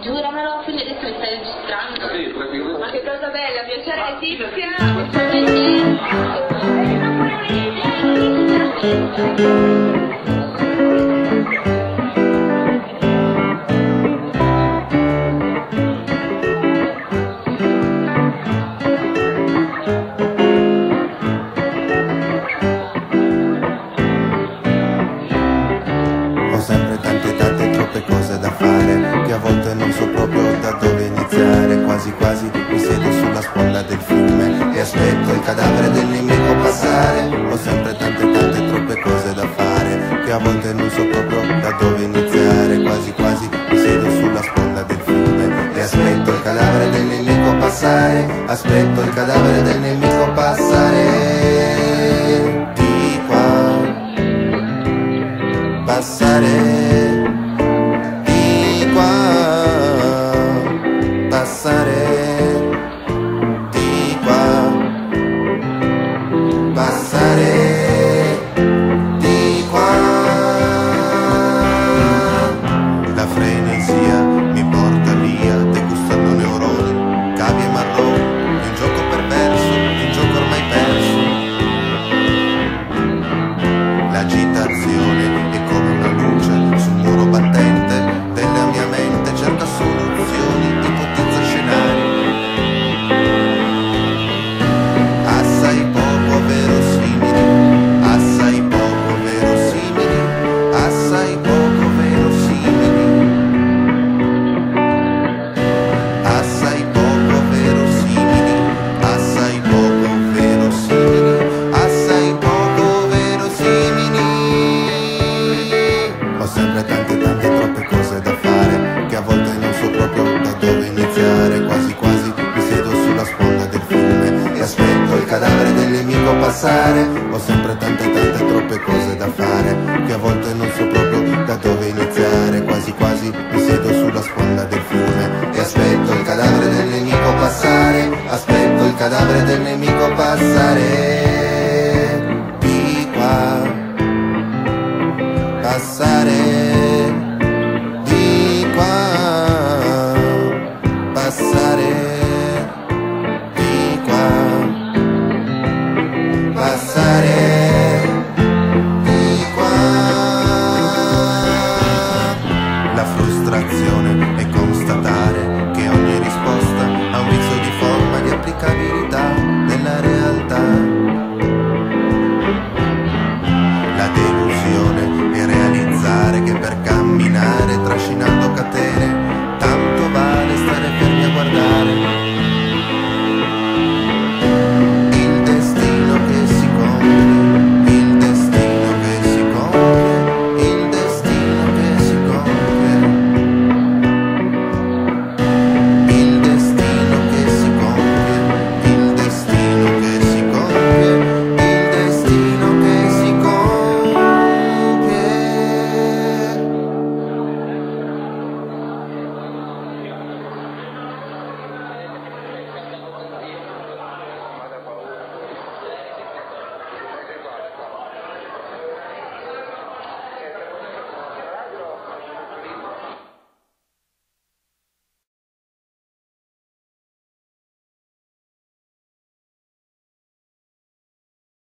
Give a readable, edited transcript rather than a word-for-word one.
Giuramelo, quindi adesso mi stai registrando. Sì, tranquillo. Ma che cosa bella, piacere Tizia! Ho sempre tante troppe cose da fare, che a volte non so proprio da dove iniziare. Quasi quasi mi siedo sulla sponda del fiume e aspetto il cadavere del nemico passare. Ho sempre tante troppe cose da fare, che a volte non so proprio da dove iniziare. Quasi quasi mi siedo sulla sponda del fiume e aspetto il cadavere del nemico passare. Aspetto il cadavere del nemico passare. Di qua passare, di qua passare, di qua passare, di qua. La frenesia mi porta via, degustando neuroni, cavi e marroni, di un gioco perverso, di un gioco ormai perso. L'agitazione è come una luce sul muro battente della mia mente, cerca soluzioni, ipotizza scenari assai poco verosimili, assai poco verosimili, assai poco verosimili, assai poco verosimili, assai poco verosimili, assai poco verosimili. Ho sempre tante troppe cose da fare, che a volte non so proprio da dove iniziare. Quasi quasi mi siedo sulla sponda del fiume e aspetto il cadavere del nemico passare. Ho sempre tante troppe cose da fare, che a volte non so proprio da dove iniziare. Quasi quasi mi siedo sulla sponda del fiume e aspetto il cadavere del nemico passare. Aspetto il cadavere del nemico passare. Di qua passare, di qua passare, di qua passare, di qua. La frustrazione è constatare